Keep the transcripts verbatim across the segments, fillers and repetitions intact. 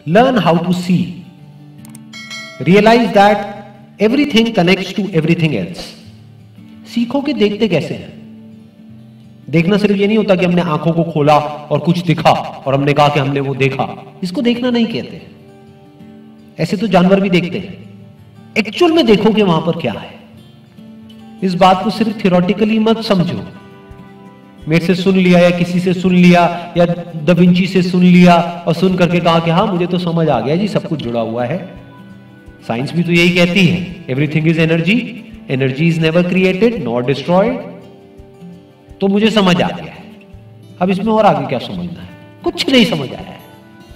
Learn how to see, realize that everything connects to everything else. सीखो कि देखते कैसे हैं। देखना सिर्फ ये नहीं होता कि हमने आंखों को खोला और कुछ दिखा और हमने कहा कि हमने वो देखा। इसको देखना नहीं कहते। ऐसे तो जानवर भी देखते हैं। एक्चुअल में देखो कि वहां पर क्या है। इस बात को सिर्फ थियोरेटिकली मत समझो। मेरे से सुन लिया या किसी से सुन लिया या दा विंची से सुन लिया और सुन करके कहा कि हाँ मुझे तो समझ आ गया जी, सब कुछ जुड़ा हुआ है। साइंस भी तो यही कहती है, everything is energy, energy is never created nor destroyed. तो मुझे समझ आ गया है। अब इसमें और आगे क्या समझना है? कुछ नहीं समझ आया है।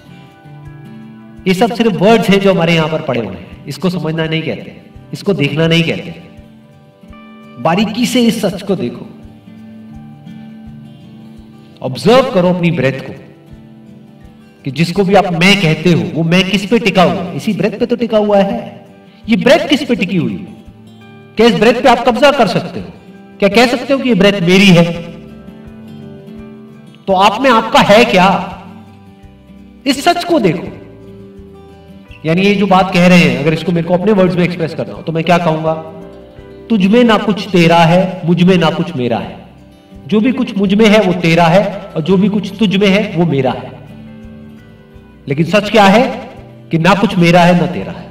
ये सब सिर्फ वर्ड्स हैं जो हमारे यहां पर पड़े हुए हैं। इसको समझना नहीं कहते, इसको देखना नहीं कहते। बारीकी से इस सच को देखो, ऑब्जर्व करो अपनी ब्रेथ को कि जिसको भी आप मैं कहते हो वो मैं किस पे टिका हुआ है? इसी ब्रेथ पे तो टिका हुआ है। ये ब्रेथ किस पे टिकी हुई है? क्या इस ब्रेथ पे आप कब्जा कर सकते हो? क्या कह सकते हो कि ये ब्रेथ मेरी है? तो आप में आपका है क्या? इस सच को देखो। यानी ये जो बात कह रहे हैं, अगर इसको मेरे को अपने वर्ड्स में एक्सप्रेस करना हो तो मैं क्या कहूंगा? तुझ में ना कुछ तेरा है, मुझ में ना कुछ मेरा है। जो भी कुछ मुझ में है वो तेरा है और जो भी कुछ तुझ में है वो मेरा है। लेकिन सच क्या है कि ना कुछ मेरा है ना तेरा है,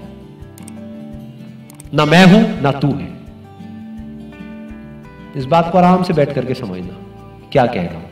ना मैं हूं ना तू है। इस बात को आराम से बैठ करके समझना क्या कह रहा हूं।